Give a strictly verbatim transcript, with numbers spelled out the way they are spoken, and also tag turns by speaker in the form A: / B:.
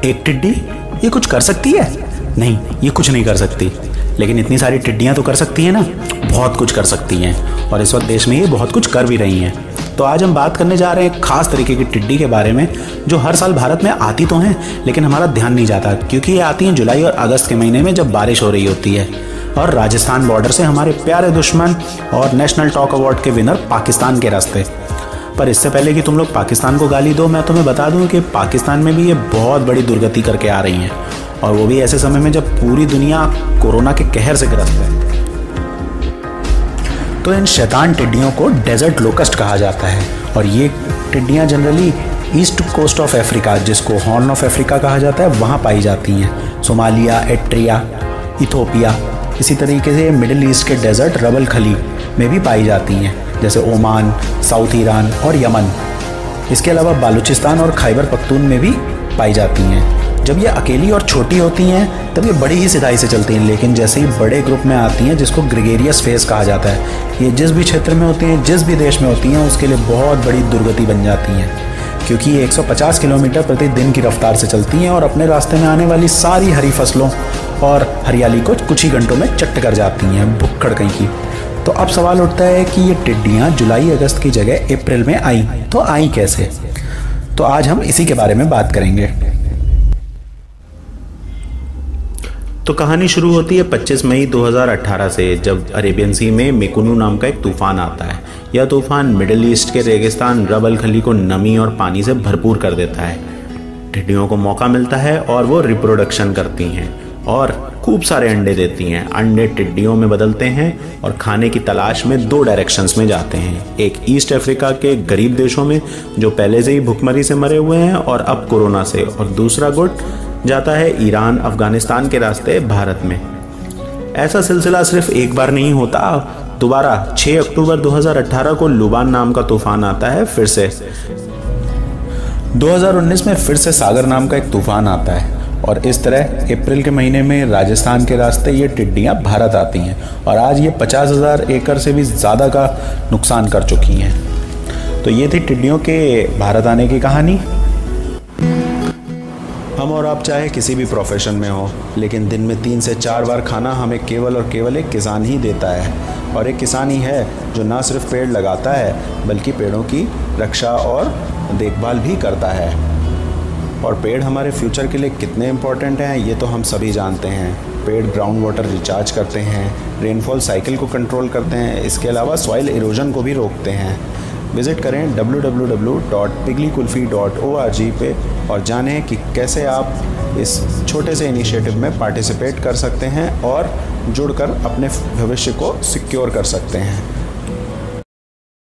A: एक टिड्डी ये कुछ कर सकती है? नहीं, ये कुछ नहीं कर सकती, लेकिन इतनी सारी टिड्डियाँ तो कर सकती हैं ना, बहुत कुछ कर सकती हैं। और इस वक्त देश में ये बहुत कुछ कर भी रही हैं। तो आज हम बात करने जा रहे हैं एक खास तरीके की टिड्डी के बारे में, जो हर साल भारत में आती तो हैं, लेकिन हमारा ध्यान नहीं जाता, क्योंकि ये आती हैं जुलाई और अगस्त के महीने में जब बारिश हो रही होती है। और राजस्थान बॉर्डर से हमारे प्यारे दुश्मन और नेशनल टॉक अवार्ड के विनर पाकिस्तान के रास्ते। पर इससे पहले कि तुम लोग पाकिस्तान को गाली दो, मैं तुम्हें बता दूं कि पाकिस्तान में भी ये बहुत बड़ी दुर्गति करके आ रही हैं, और वो भी ऐसे समय में जब पूरी दुनिया कोरोना के कहर से ग्रस्त है। तो इन शैतान टिड्डियों को डेजर्ट लोकस्ट कहा जाता है, और ये टिड्डियाँ generally east coast of Africa, जिसको हॉर्न ऑफ अफ्रीका कहा जाता है, वहाँ पाई जाती हैं। सोमालिया, एट्रिया, इथोपिया, इसी तरीके से मिडिल ईस्ट के डेजर्ट रबल खली में भी पाई जाती हैं, जैसे ओमान, साउथ ईरान और यमन। इसके अलावा बालूचिस्तान और खैबर पख्तून में भी पाई जाती हैं। जब ये अकेली और छोटी होती हैं तब ये बड़ी ही सिधाई से चलती हैं, लेकिन जैसे ही बड़े ग्रुप में आती हैं, जिसको ग्रेगेरियस फेज कहा जाता है, ये जिस भी क्षेत्र में होती हैं, जिस भी देश में होती हैं, उसके लिए बहुत बड़ी दुर्गति बन जाती हैं, क्योंकि ये एक सौ पचास किलोमीटर प्रति दिन की रफ्तार से चलती हैं और अपने रास्ते में आने वाली सारी हरी फसलों और हरियाली को कुछ ही घंटों में चट कर जाती हैं, भुक्कड़ कहीं की। तो अब सवाल उठता है कि ये टिड्डियाँ जुलाई अगस्त की जगह अप्रैल में आई, तो आई कैसे? तो आज हम इसी के बारे में बात करेंगे। तो कहानी शुरू होती है पच्चीस मई दो हज़ार अठारह से, जब अरेबियन सी में मेकुनु नाम का एक तूफान आता है। यह तूफान मिडिल ईस्ट के रेगिस्तान रबल खली को नमी और पानी से भरपूर कर देता है। टिड्डियों को मौका मिलता है और वो रिप्रोडक्शन करती हैं और खूब सारे अंडे देती हैं। अंडे टिड्डियों में बदलते हैं और खाने की तलाश में दो डायरेक्शंस में जाते हैं। एक ईस्ट अफ्रीका के गरीब देशों में जो पहले से ही भुखमरी से मरे हुए हैं और अब कोरोना से, और दूसरा गुट जाता है ईरान, अफगानिस्तान के रास्ते भारत में। ऐसा सिलसिला सिर्फ एक बार नहीं होता, दोबारा छह अक्टूबर दो हज़ार अठारह को लुबान नाम का तूफान आता है फिर से। दो हज़ार उन्नीस में फिर से सागर नाम का एक तूफान आता है, और इस तरह अप्रैल के महीने में राजस्थान के रास्ते ये टिड्डियाँ भारत आती हैं, और आज ये पचास हज़ार एकड़ से भी ज़्यादा का नुकसान कर चुकी हैं। तो ये थी टिड्डियों के भारत आने की कहानी। हम और आप चाहे किसी भी प्रोफेशन में हो, लेकिन दिन में तीन से चार बार खाना हमें केवल और केवल एक किसान ही देता है, और एक किसान ही है जो ना सिर्फ पेड़ लगाता है बल्कि पेड़ों की रक्षा और देखभाल भी करता है। और पेड़ हमारे फ्यूचर के लिए कितने इम्पोर्टेंट हैं ये तो हम सभी जानते हैं। पेड़ ग्राउंड वाटर रिचार्ज करते हैं, रेनफॉल साइकिल को कंट्रोल करते हैं, इसके अलावा सॉइल इरोजन को भी रोकते हैं। विज़िट करें डब्ल्यू डब्ल्यू डब्ल्यू डॉट पिगली kulfi dot O R G पे और जानें कि कैसे आप इस छोटे से इनिशिएटिव में पार्टिसिपेट कर सकते हैं और जुड़कर अपने भविष्य को सिक्योर कर सकते हैं।